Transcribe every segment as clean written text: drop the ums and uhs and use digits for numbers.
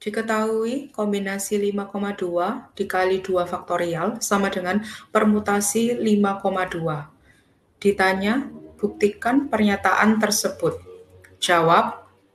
Diketahui kombinasi 5,2 dikali 2 faktorial sama dengan permutasi 5,2. Ditanya, buktikan pernyataan tersebut. Jawab,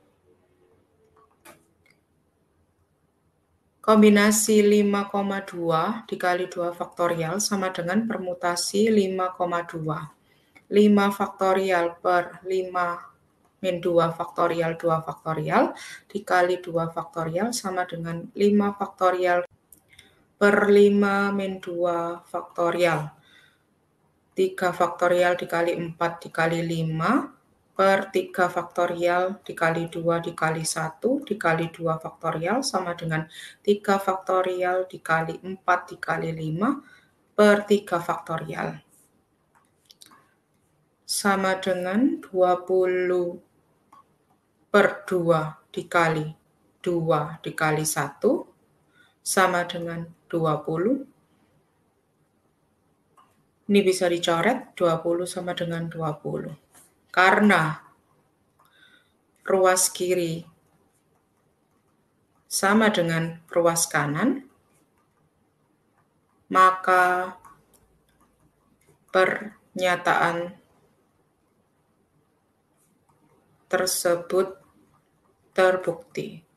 kombinasi 5,2 dikali 2 faktorial sama dengan permutasi 5,2. 5 faktorial per 5 min 2 faktorial 2 faktorial dikali 2 faktorial sama dengan 5 faktorial per 5 min 2 faktorial. 3 faktorial dikali 4 dikali 5 per 3 faktorial dikali 2 dikali 1 dikali 2 faktorial sama dengan 3 faktorial dikali 4 dikali 5 per 3 faktorial. Sama dengan 20 per 2 dikali 2 dikali 1 sama dengan 20. Ini bisa dicoret, 20 sama dengan 20. Karena ruas kiri sama dengan ruas kanan, maka pernyataan tersebut terbukti.